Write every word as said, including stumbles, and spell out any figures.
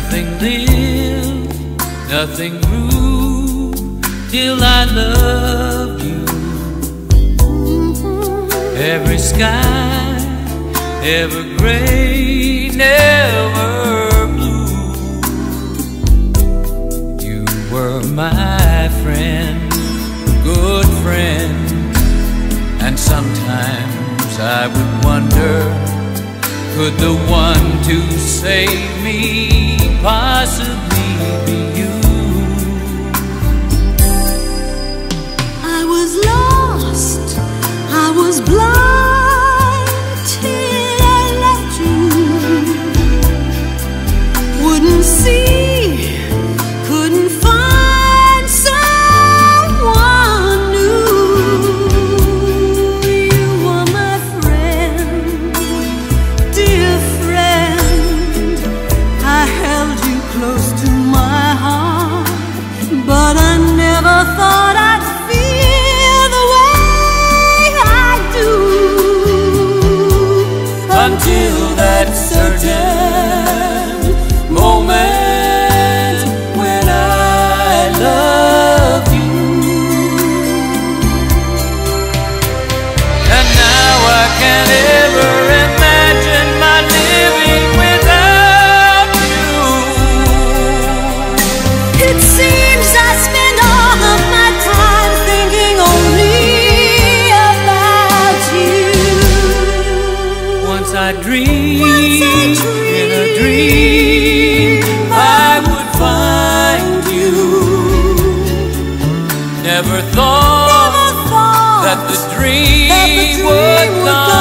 Nothing lived, nothing grew till I loved you. Every sky, ever gray, never blue. You were my friend, good friend. And sometimes I would wonder, could the one to save me possibly be you? I was lost, I was blind till I left you. Wouldn't see, couldn't find someone new. You were my friend, dear friend. I held you close to my heart, but I never thought I'd feel the way I do, Until that certain moment when I love you. And now I can't ever imagine my living without you. It seems I spend all of my time thinking only about you. Once I dreamed, Once I in a dream I would find you. Never thought Never thought that the that the dream dream would would come